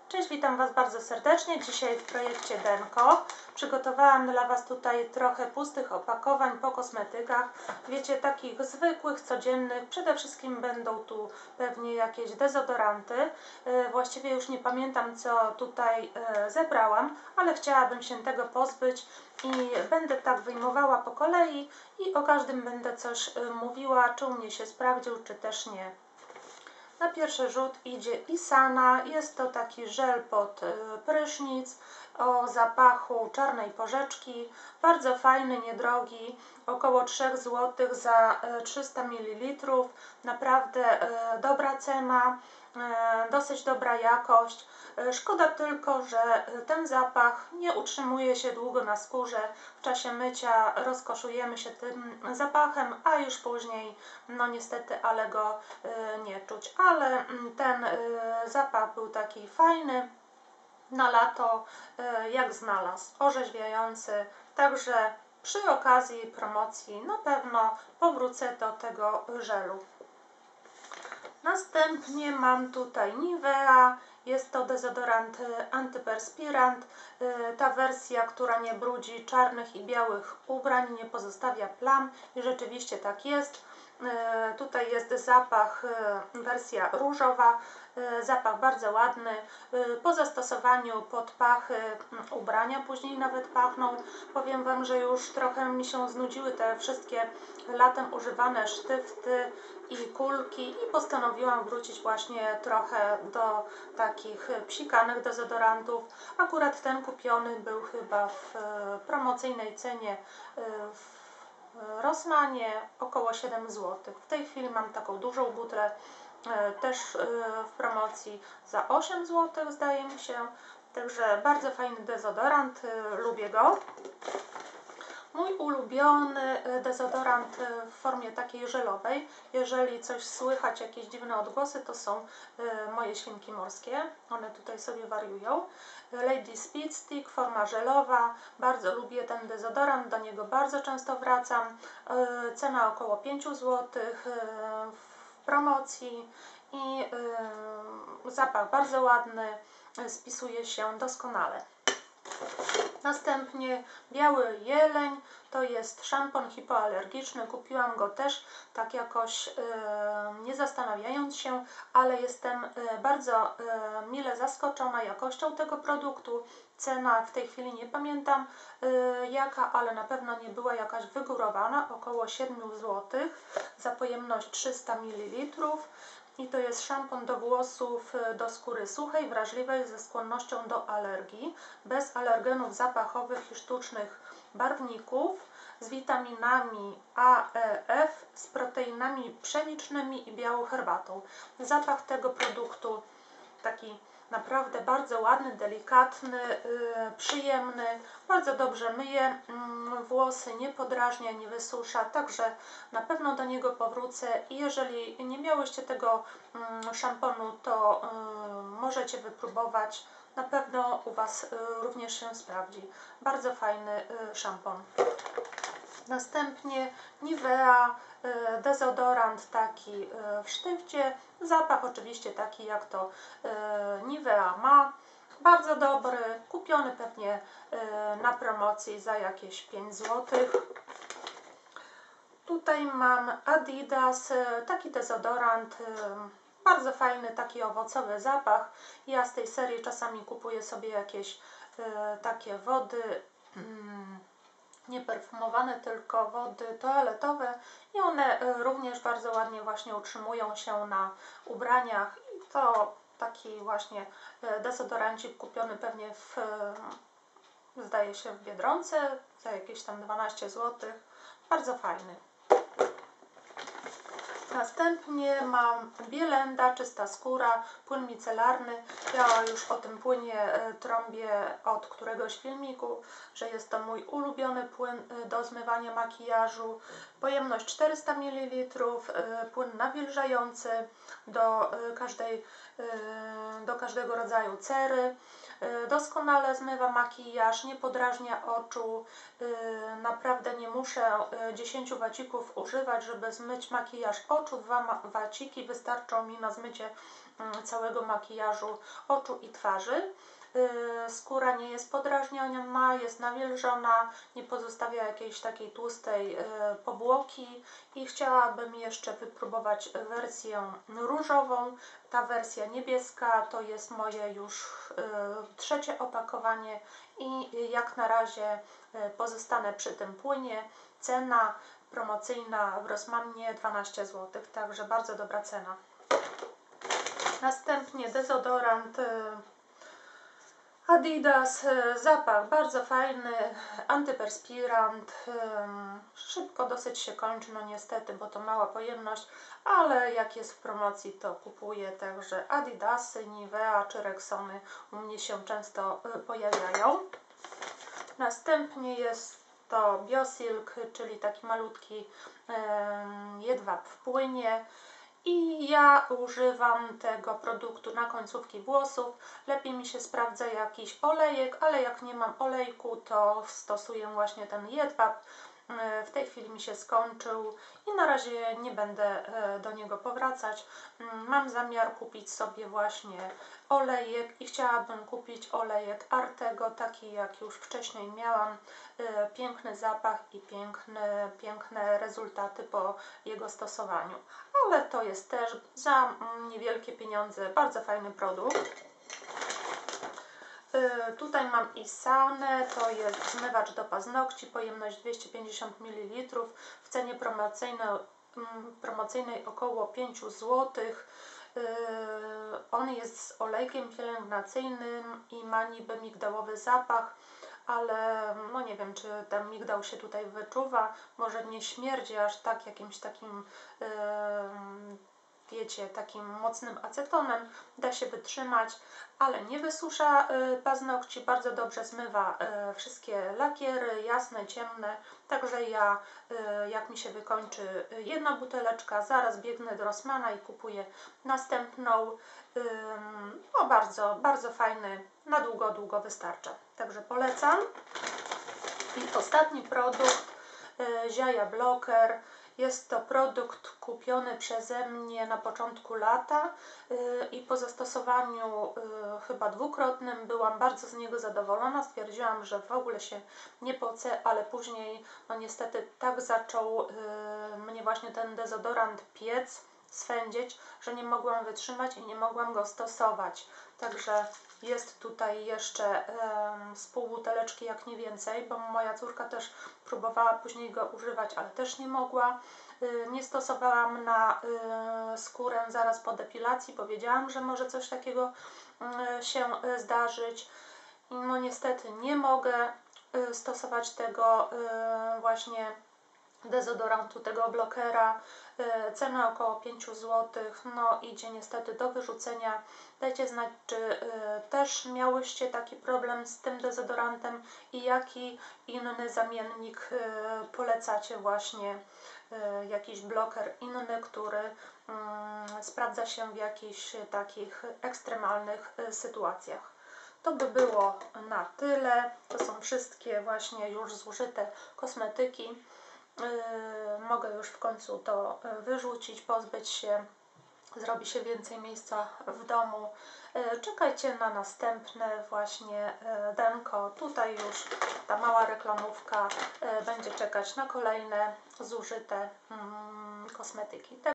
Cześć, witam Was bardzo serdecznie. Dzisiaj w projekcie Denko przygotowałam dla Was tutaj trochę pustych opakowań po kosmetykach. Wiecie, takich zwykłych, codziennych. Przede wszystkim będą tu pewnie jakieś dezodoranty. Właściwie już nie pamiętam, co tutaj zebrałam, ale chciałabym się tego pozbyć i będę tak wyjmowała po kolei i o każdym będę coś mówiła, czy u mnie się sprawdził, czy też nie. Na pierwszy rzut idzie Isana. Jest to taki żel pod prysznic o zapachu czarnej porzeczki. Bardzo fajny, niedrogi, około 3 zł za 300 ml. Naprawdę dobra cena, dosyć dobra jakość. Szkoda tylko, że ten zapach nie utrzymuje się długo na skórze. W czasie mycia rozkoszujemy się tym zapachem, a już później, no niestety, ale go nie czuć. Ale ten zapach był taki fajny, na lato jak znalazł, orzeźwiający. Także przy okazji promocji na pewno powrócę do tego żelu. Następnie mam tutaj Nivea. Jest to dezodorant antyperspirant. Ta wersja, która nie brudzi czarnych i białych ubrań, nie pozostawia plam i rzeczywiście tak jest. Tutaj jest zapach, wersja różowa, zapach bardzo ładny. Po zastosowaniu pod pachy ubrania później nawet pachną. Powiem Wam, że już trochę mi się znudziły te wszystkie latem używane sztyfty i kulki i postanowiłam wrócić właśnie trochę do takich psikanych dezodorantów. Akurat ten kupiony był chyba w promocyjnej cenie w Rossmanie, około 7 zł. W tej chwili mam taką dużą butlę też w promocji za 8 zł, zdaje mi się. Także bardzo fajny dezodorant, lubię go. Mój ulubiony dezodorant w formie takiej żelowej, jeżeli coś słychać, jakieś dziwne odgłosy, to są moje świnki morskie. One tutaj sobie wariują. Lady Speed Stick, forma żelowa. Bardzo lubię ten dezodorant, do niego bardzo często wracam. Cena około 5 zł w promocji i zapach bardzo ładny, spisuje się doskonale. Następnie Biały Jeleń, to jest szampon hipoalergiczny. Kupiłam go też tak jakoś nie zastanawiając się, ale jestem bardzo mile zaskoczona jakością tego produktu. Cena w tej chwili nie pamiętam jaka, ale na pewno nie była jakaś wygórowana, około 7 zł za pojemność 300 ml. I to jest szampon do włosów, do skóry suchej, wrażliwej, ze skłonnością do alergii, bez alergenów zapachowych i sztucznych barwników, z witaminami A, E, F, z proteinami pszenicznymi i białą herbatą. Zapach tego produktu taki naprawdę bardzo ładny, delikatny, przyjemny, bardzo dobrze myje włosy, nie podrażnia, nie wysusza, także na pewno do niego powrócę i jeżeli nie miałyście tego szamponu, to możecie wypróbować, na pewno u Was również się sprawdzi. Bardzo fajny szampon. Następnie Nivea, dezodorant taki w sztywcie, zapach oczywiście taki jak to Nivea ma, bardzo dobry, kupiony pewnie na promocji za jakieś 5 zł. Tutaj mam Adidas, taki dezodorant, bardzo fajny, taki owocowy zapach. Ja z tej serii czasami kupuję sobie jakieś takie wody nie perfumowane, tylko wody toaletowe i one również bardzo ładnie właśnie utrzymują się na ubraniach i to taki właśnie dezodorancik kupiony pewnie zdaje się w Biedronce za jakieś tam 12 zł, bardzo fajny. Następnie mam Bielenda, czysta skóra, płyn micelarny. Ja już o tym płynie trąbię od któregoś filmiku, że jest to mój ulubiony płyn do zmywania makijażu. Pojemność 400 ml, płyn nawilżający do każdego rodzaju cery. Doskonale zmywa makijaż, nie podrażnia oczu. Naprawdę nie muszę 10 wacików używać, żeby zmyć makijaż oczu. 2 waciki wystarczą mi na zmycie całego makijażu oczu i twarzy. Skóra nie jest podrażniona, jest nawilżona, nie pozostawia jakiejś takiej tłustej powłoki i chciałabym jeszcze wypróbować wersję różową. Ta wersja niebieska to jest moje już 3. opakowanie i jak na razie pozostanę przy tym płynie. Cena promocyjna w Rossmannie 12 zł, także bardzo dobra cena. Następnie dezodorant Adidas, zapach bardzo fajny, antyperspirant, szybko dosyć się kończy, no niestety, bo to mała pojemność, ale jak jest w promocji, to kupuję, także Adidasy, Nivea czy Rexony u mnie się często pojawiają. Następnie jest to Biosilk, czyli taki malutki jedwab w płynie. I ja używam tego produktu na końcówki włosów. Lepiej mi się sprawdza jakiś olejek, ale jak nie mam olejku, to stosuję właśnie ten jedwab. W tej chwili mi się skończył i na razie nie będę do niego powracać. Mam zamiar kupić sobie właśnie olejek i chciałabym kupić olejek Artego, taki jak już wcześniej miałam. Piękny zapach i piękne rezultaty po jego stosowaniu. Ale to jest też za niewielkie pieniądze bardzo fajny produkt. Tutaj mam Isane, to jest zmywacz do paznokci, pojemność 250 ml, w cenie promocyjnej około 5 zł. On jest z olejkiem pielęgnacyjnym i ma niby migdałowy zapach, ale no nie wiem, czy ten migdał się tutaj wyczuwa, może nie śmierdzi aż tak jakimś takim wiecie, takim mocnym acetonem, da się wytrzymać, ale nie wysusza paznokci, bardzo dobrze zmywa wszystkie lakiery, jasne, ciemne, także ja, jak mi się wykończy jedna buteleczka, zaraz biegnę do Rossmana i kupuję następną. No bardzo fajny, na długo wystarcza, także polecam. I ostatni produkt, Ziaja Blocker. Jest to produkt kupiony przeze mnie na początku lata i po zastosowaniu chyba dwukrotnym byłam bardzo z niego zadowolona. Stwierdziłam, że w ogóle się nie pocę, ale później no niestety tak zaczął mnie właśnie ten dezodorant piec, swędzić, że nie mogłam wytrzymać i nie mogłam go stosować. Także jest tutaj jeszcze z pół buteleczki, jak nie więcej, bo moja córka też próbowała później go używać, ale też nie mogła. Nie stosowałam na skórę zaraz po depilacji, powiedziałam, że może coś takiego się zdarzyć. No niestety nie mogę stosować tego właśnie dezodorantu, tego blokera. Cena około 5 zł, no idzie niestety do wyrzucenia. Dajcie znać, czy też miałyście taki problem z tym dezodorantem i jaki inny zamiennik polecacie, właśnie jakiś bloker inny, który sprawdza się w jakichś takich ekstremalnych sytuacjach. To by było na tyle. To są wszystkie właśnie już zużyte kosmetyki. Mogę już w końcu to wyrzucić, pozbyć się, zrobi się więcej miejsca w domu. Czekajcie na następne właśnie denko. Tutaj już ta mała reklamówka będzie czekać na kolejne zużyte kosmetyki.